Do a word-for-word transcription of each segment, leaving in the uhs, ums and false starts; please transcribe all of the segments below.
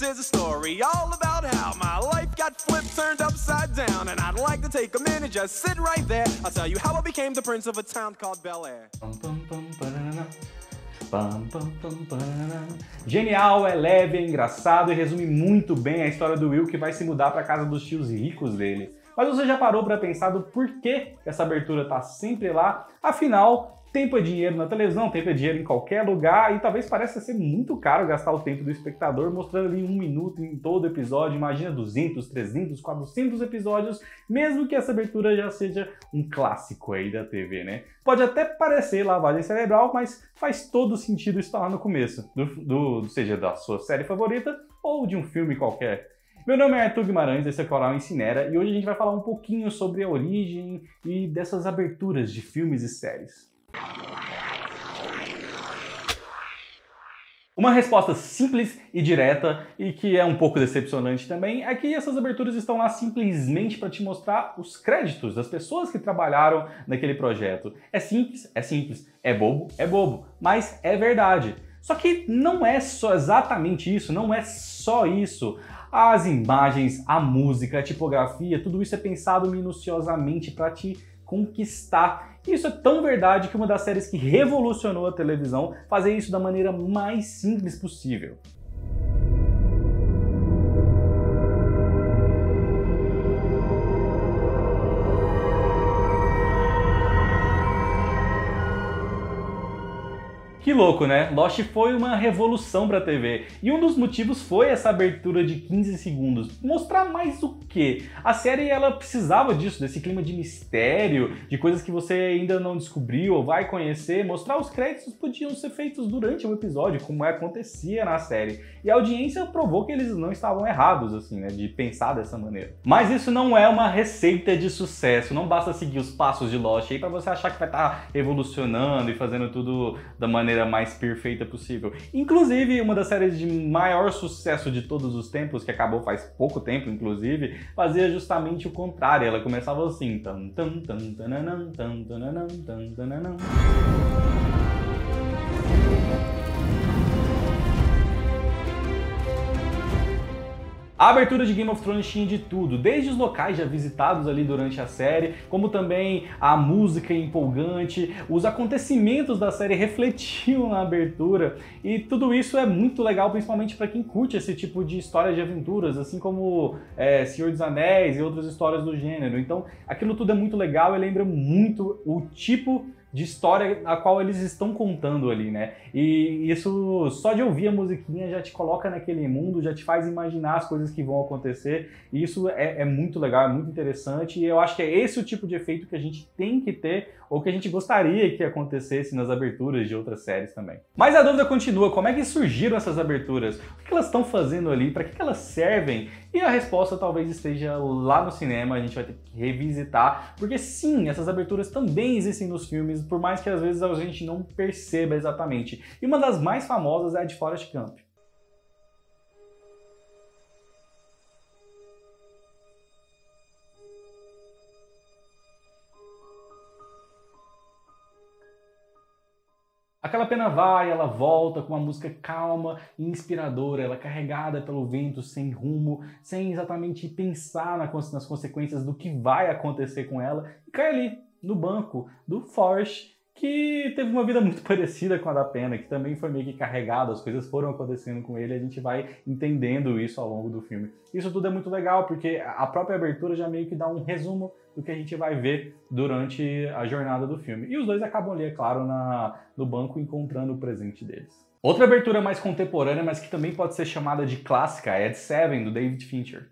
is a story all about how my life got flipped, turned upside down, and I'd like to take a minute, just sit right there. I'll tell you how I became the prince of a town called Bel Air. Genial, é leve, é engraçado e resume muito bem a história do Will que vai se mudar para casa dos tios ricos dele. Mas você já parou para pensar do porquê que essa abertura tá sempre lá? Afinal, tempo é dinheiro na televisão, tempo é dinheiro em qualquer lugar e talvez pareça ser muito caro gastar o tempo do espectador mostrando ali um minuto em todo episódio. Imagina duzentos, trezentos, quatrocentos episódios, mesmo que essa abertura já seja um clássico aí da T V, né? Pode até parecer lavagem cerebral, mas faz todo sentido estar lá no começo, do, do, seja da sua série favorita ou de um filme qualquer. Meu nome é Arthur Guimarães, esse é o canal Incinera e hoje a gente vai falar um pouquinho sobre a origem e dessas aberturas de filmes e séries. Uma resposta simples e direta, e que é um pouco decepcionante também, é que essas aberturas estão lá simplesmente para te mostrar os créditos das pessoas que trabalharam naquele projeto. É simples, é simples, é bobo, é bobo, mas é verdade. Só que não é só exatamente isso, não é só isso. As imagens, a música, a tipografia, tudo isso é pensado minuciosamente para te conquistar. Isso é tão verdade que uma das séries que revolucionou a televisão fazia isso da maneira mais simples possível. Que louco, né? Lost foi uma revolução para a T V. E um dos motivos foi essa abertura de quinze segundos. Mostrar mais o quê? A série ela precisava disso, desse clima de mistério, de coisas que você ainda não descobriu ou vai conhecer. Mostrar os créditos podiam ser feitos durante o episódio, como acontecia na série. E a audiência provou que eles não estavam errados, assim, né? De pensar dessa maneira. Mas isso não é uma receita de sucesso. Não basta seguir os passos de Lost aí para você achar que vai estar revolucionando e fazendo tudo da maneira mais perfeita possível. Inclusive, uma das séries de maior sucesso de todos os tempos, que acabou faz pouco tempo, inclusive, fazia justamente o contrário. Ela começava assim. Tan, tan, tan, tananã, tan, tananã, tan, tananã. A abertura de Game of Thrones tinha de tudo, desde os locais já visitados ali durante a série, como também a música empolgante, os acontecimentos da série refletiam na abertura, e tudo isso é muito legal, principalmente para quem curte esse tipo de história de aventuras, assim como é, Senhor dos Anéis e outras histórias do gênero. Então, aquilo tudo é muito legal e lembra muito o tipo de história a qual eles estão contando ali, né? E isso, só de ouvir a musiquinha já te coloca naquele mundo, já te faz imaginar as coisas que vão acontecer, e isso é, é muito legal, é muito interessante, e eu acho que é esse o tipo de efeito que a gente tem que ter, ou que a gente gostaria que acontecesse nas aberturas de outras séries também. Mas a dúvida continua, como é que surgiram essas aberturas? O que elas estão fazendo ali? Para que elas servem? E a resposta talvez esteja lá no cinema, a gente vai ter que revisitar, porque sim, essas aberturas também existem nos filmes, por mais que às vezes a gente não perceba exatamente. E uma das mais famosas é a de Forrest Gump. Aquela pena vai, ela volta com uma música calma e inspiradora, ela é carregada pelo vento, sem rumo, sem exatamente pensar nas consequências do que vai acontecer com ela, e cai ali, no banco do Forrest, que teve uma vida muito parecida com a da Pena, que também foi meio que carregado, as coisas foram acontecendo com ele, a gente vai entendendo isso ao longo do filme. Isso tudo é muito legal, porque a própria abertura já meio que dá um resumo do que a gente vai ver durante a jornada do filme. E os dois acabam ali, é claro, na, no banco encontrando o presente deles. Outra abertura mais contemporânea, mas que também pode ser chamada de clássica, é Ed Seven, do David Fincher.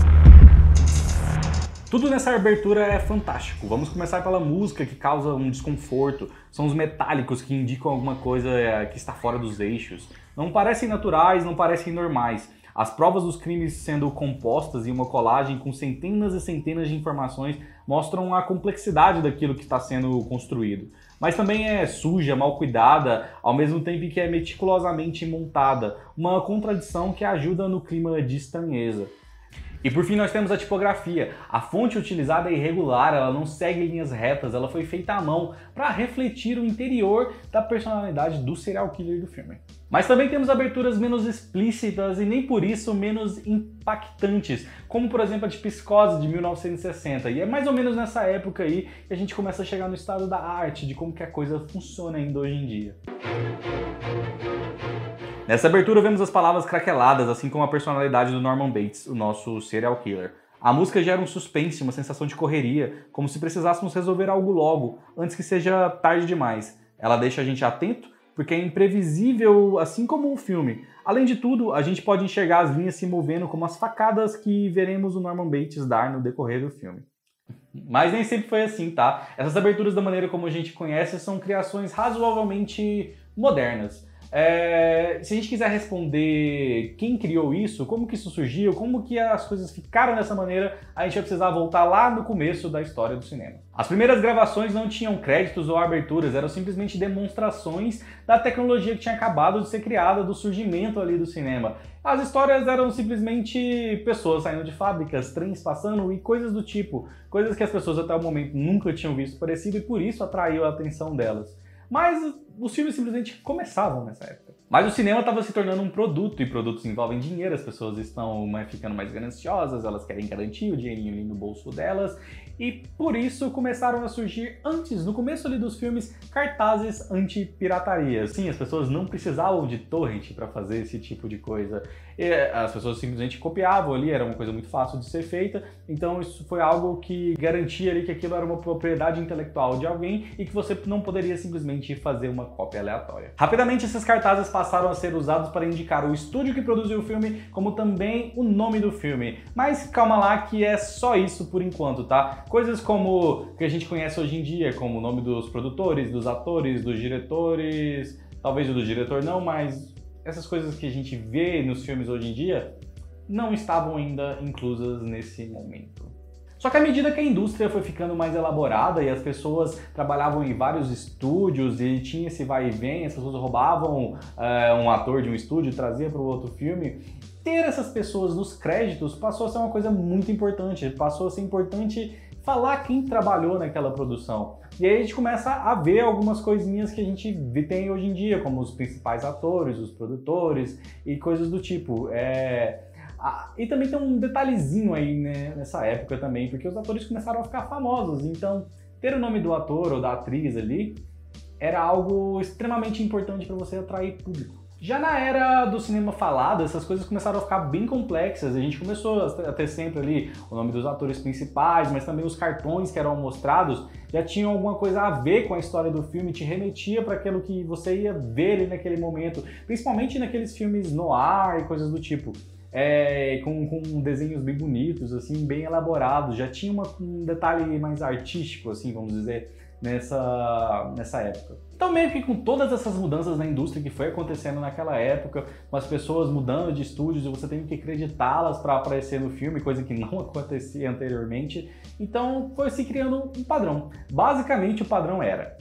Tudo nessa abertura é fantástico. Vamos começar pela música, que causa um desconforto. São os metálicos que indicam alguma coisa que está fora dos eixos. Não parecem naturais, não parecem normais. As provas dos crimes sendo compostas em uma colagem com centenas e centenas de informações mostram a complexidade daquilo que está sendo construído. Mas também é suja, mal cuidada, ao mesmo tempo que é meticulosamente montada. Uma contradição que ajuda no clima de estranheza. E por fim nós temos a tipografia. A fonte utilizada é irregular, ela não segue linhas retas, ela foi feita à mão para refletir o interior da personalidade do serial killer do filme. Mas também temos aberturas menos explícitas e nem por isso menos impactantes, como por exemplo a de Psicose de mil novecentos e sessenta. E é mais ou menos nessa época aí que a gente começa a chegar no estado da arte, de como que a coisa funciona ainda hoje em dia. Nessa abertura vemos as palavras craqueladas, assim como a personalidade do Norman Bates, o nosso serial killer. A música gera um suspense, uma sensação de correria, como se precisássemos resolver algo logo, antes que seja tarde demais. Ela deixa a gente atento, porque é imprevisível, assim como o filme. Além de tudo, a gente pode enxergar as linhas se movendo como as facadas que veremos o Norman Bates dar no decorrer do filme. Mas nem sempre foi assim, tá? Essas aberturas da maneira como a gente conhece são criações razoavelmente modernas. É, se a gente quiser responder quem criou isso, como que isso surgiu, como que as coisas ficaram dessa maneira, a gente vai precisar voltar lá no começo da história do cinema. As primeiras gravações não tinham créditos ou aberturas, eram simplesmente demonstrações da tecnologia que tinha acabado de ser criada, do surgimento ali do cinema. As histórias eram simplesmente pessoas saindo de fábricas, trens passando e coisas do tipo, coisas que as pessoas até o momento nunca tinham visto parecido e por isso atraiu a atenção delas. Mas os filmes simplesmente começavam nessa época. Mas o cinema estava se tornando um produto, e produtos envolvem dinheiro, as pessoas estão ficando mais gananciosas, elas querem garantir o dinheirinho ali no bolso delas, e por isso começaram a surgir antes, no começo ali dos filmes, cartazes anti-pirataria. Sim, as pessoas não precisavam de torrent para fazer esse tipo de coisa. E as pessoas simplesmente copiavam ali, era uma coisa muito fácil de ser feita, então isso foi algo que garantia ali que aquilo era uma propriedade intelectual de alguém e que você não poderia simplesmente fazer uma cópia aleatória. Rapidamente esses cartazes passaram a ser usados para indicar o estúdio que produziu o filme, como também o nome do filme. Mas calma lá que é só isso por enquanto, tá? Coisas como que a gente conhece hoje em dia, como o nome dos produtores, dos atores, dos diretores, talvez o do diretor não, mas essas coisas que a gente vê nos filmes hoje em dia não estavam ainda inclusas nesse momento. Só que à medida que a indústria foi ficando mais elaborada e as pessoas trabalhavam em vários estúdios e tinha esse vai e vem, as pessoas roubavam uh, um ator de um estúdio e trazia para o outro filme, ter essas pessoas nos créditos passou a ser uma coisa muito importante, passou a ser importante falar quem trabalhou naquela produção. E aí a gente começa a ver algumas coisinhas que a gente tem hoje em dia, como os principais atores, os produtores e coisas do tipo. É... Ah, e também tem um detalhezinho aí, né, nessa época também, porque os atores começaram a ficar famosos, então ter o nome do ator ou da atriz ali era algo extremamente importante para você atrair público. Já na era do cinema falado, essas coisas começaram a ficar bem complexas, a gente começou a ter sempre ali o nome dos atores principais, mas também os cartões que eram mostrados já tinham alguma coisa a ver com a história do filme, te remetia para aquilo que você ia ver ali naquele momento, principalmente naqueles filmes noir e coisas do tipo. É, com, com desenhos bem bonitos, assim, bem elaborados, já tinha uma, um detalhe mais artístico, assim, vamos dizer, nessa, nessa época. Então meio que com todas essas mudanças na indústria que foi acontecendo naquela época, com as pessoas mudando de estúdios e você tem que acreditá-las para aparecer no filme, coisa que não acontecia anteriormente, então foi se criando um padrão. Basicamente o padrão era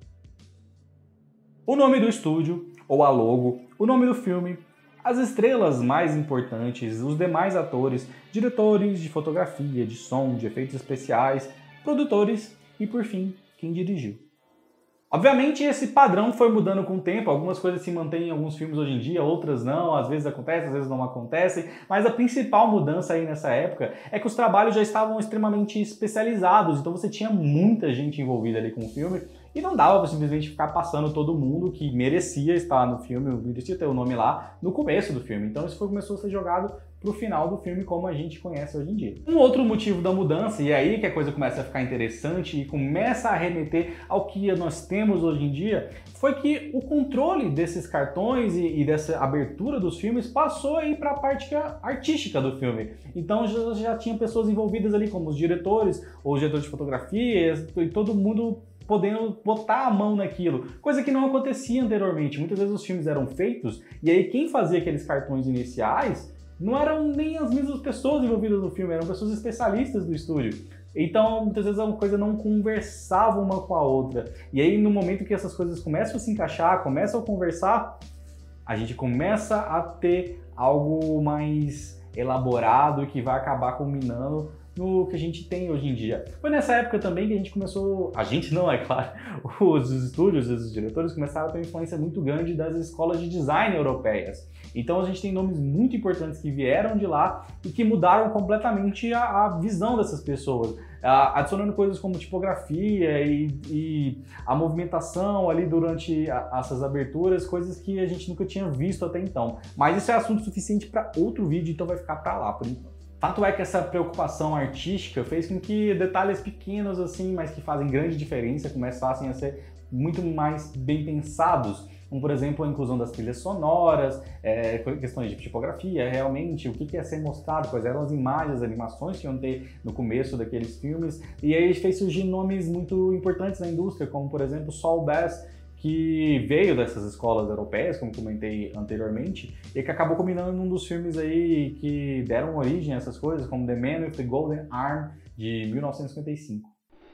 o nome do estúdio, ou a logo, o nome do filme, as estrelas mais importantes, os demais atores, diretores de fotografia, de som, de efeitos especiais, produtores e, por fim, quem dirigiu. Obviamente esse padrão foi mudando com o tempo, algumas coisas se mantêm em alguns filmes hoje em dia, outras não, às vezes acontecem, às vezes não acontecem, mas a principal mudança aí nessa época é que os trabalhos já estavam extremamente especializados, então você tinha muita gente envolvida ali com o filme e não dava pra simplesmente ficar passando todo mundo que merecia estar no filme, merecia ter o nome lá no começo do filme, então isso foi, começou a ser jogado pro final do filme como a gente conhece hoje em dia. Um outro motivo da mudança, e é aí que a coisa começa a ficar interessante e começa a remeter ao que nós temos hoje em dia, foi que o controle desses cartões e, e dessa abertura dos filmes passou aí para a parte artística do filme. Então já, já tinha pessoas envolvidas ali, como os diretores, ou os diretores de fotografia, e todo mundo podendo botar a mão naquilo, coisa que não acontecia anteriormente. Muitas vezes os filmes eram feitos, e aí quem fazia aqueles cartões iniciais não eram nem as mesmas pessoas envolvidas no filme, eram pessoas especialistas do estúdio. Então, muitas vezes uma coisa não conversava uma com a outra. E aí, no momento que essas coisas começam a se encaixar, começam a conversar, a gente começa a ter algo mais elaborado e que vai acabar culminando no que a gente tem hoje em dia. Foi nessa época também que a gente começou, a gente não, é claro, os estúdios, os diretores começaram a ter uma influência muito grande das escolas de design europeias. Então a gente tem nomes muito importantes que vieram de lá e que mudaram completamente a, a visão dessas pessoas, a, adicionando coisas como tipografia e, e a movimentação ali durante a, essas aberturas, coisas que a gente nunca tinha visto até então. Mas isso é assunto suficiente para outro vídeo, então vai ficar para lá por enquanto. Fato é que essa preocupação artística fez com que detalhes pequenos assim, mas que fazem grande diferença, começassem a ser muito mais bem pensados, como por exemplo a inclusão das trilhas sonoras, é, questões de tipografia, realmente, o que ia ser mostrado, quais eram as imagens, as animações que iam ter no começo daqueles filmes, e aí fez surgir nomes muito importantes na indústria, como por exemplo Saul Bass, que veio dessas escolas europeias, como comentei anteriormente, e que acabou combinando num dos filmes aí que deram origem a essas coisas, como The Man with the Golden Arm, de mil novecentos e cinquenta e cinco.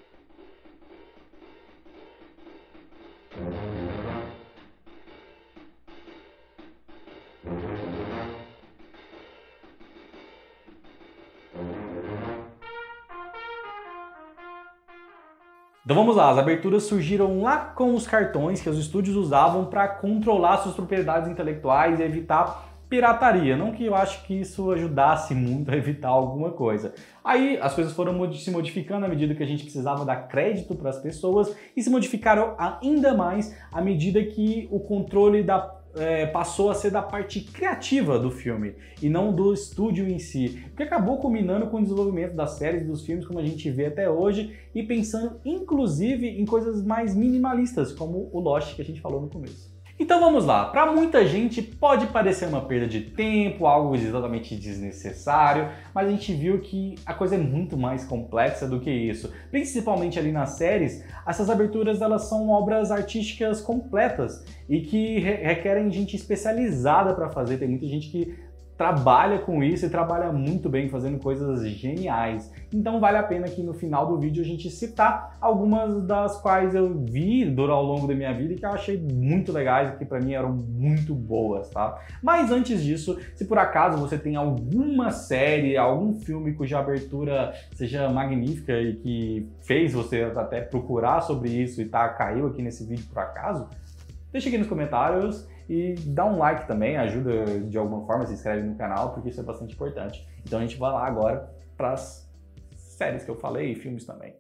Então vamos lá, as aberturas surgiram lá com os cartões que os estúdios usavam para controlar suas propriedades intelectuais e evitar pirataria. Não que eu acho que isso ajudasse muito a evitar alguma coisa. Aí as coisas foram se modificando à medida que a gente precisava dar crédito para as pessoas e se modificaram ainda mais à medida que o controle da É, passou a ser da parte criativa do filme e não do estúdio em si, que acabou culminando com o desenvolvimento das séries e dos filmes como a gente vê até hoje e pensando inclusive em coisas mais minimalistas como o Lost que a gente falou no começo. Então vamos lá, para muita gente pode parecer uma perda de tempo, algo exatamente desnecessário, mas a gente viu que a coisa é muito mais complexa do que isso. Principalmente ali nas séries, essas aberturas elas são obras artísticas completas e que requerem gente especializada para fazer. Tem muita gente que trabalha com isso e trabalha muito bem fazendo coisas geniais. Então vale a pena que no final do vídeo a gente citar algumas das quais eu vi durante ao longo da minha vida e que eu achei muito legais e que para mim eram muito boas, tá? Mas antes disso, se por acaso você tem alguma série, algum filme cuja abertura seja magnífica e que fez você até procurar sobre isso e tá, caiu aqui nesse vídeo por acaso, deixa aqui nos comentários e dá um like também, ajuda de alguma forma, se inscreve no canal, porque isso é bastante importante. Então a gente vai lá agora para as séries que eu falei e filmes também.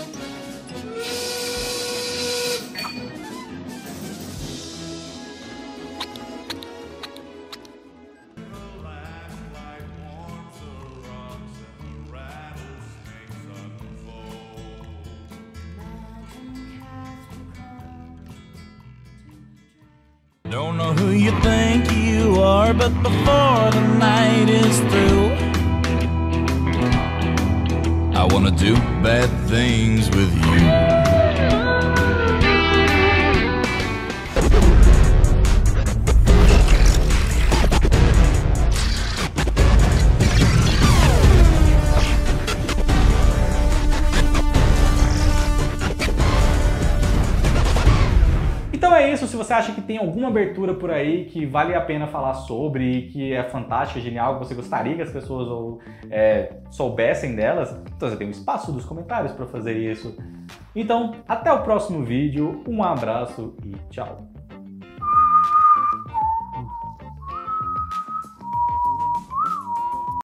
Don't know who you think you are, but before the night is through, I wanna do bad things with you. Então é isso, se você acha que tem alguma abertura por aí que vale a pena falar sobre e que é fantástica, genial, que você gostaria que as pessoas ou, é, soubessem delas, então você tem um espaço dos comentários para fazer isso. Então, até o próximo vídeo, um abraço e tchau!